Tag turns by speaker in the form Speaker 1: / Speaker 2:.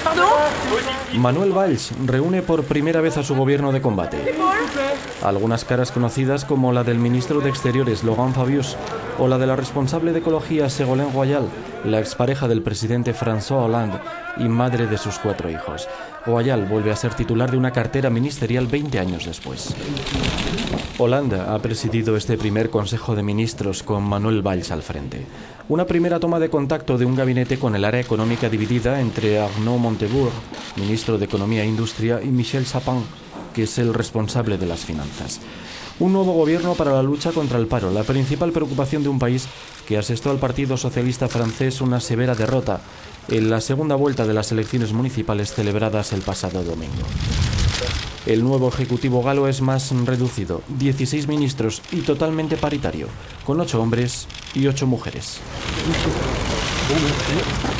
Speaker 1: Manuel Valls reúne por primera vez a su gobierno de combate. Algunas caras conocidas como la del ministro de Exteriores Laurent Fabius o la de la responsable de Ecología Ségolène Royal, la expareja del presidente François Hollande y madre de sus 4 hijos. Royal vuelve a ser titular de una cartera ministerial 20 años después. Hollande ha presidido este primer Consejo de Ministros con Manuel Valls al frente. Una primera toma de contacto de un gabinete con el área económica dividida entre Arnaud Montebourg, ministro de Economía e Industria, y Michel Sapin, que es el responsable de las finanzas. Un nuevo gobierno para la lucha contra el paro, la principal preocupación de un país que asestó al Partido Socialista francés una severa derrota en la segunda vuelta de las elecciones municipales celebradas el pasado domingo. El nuevo ejecutivo galo es más reducido, 16 ministros y totalmente paritario, con 8 hombres y 8 mujeres.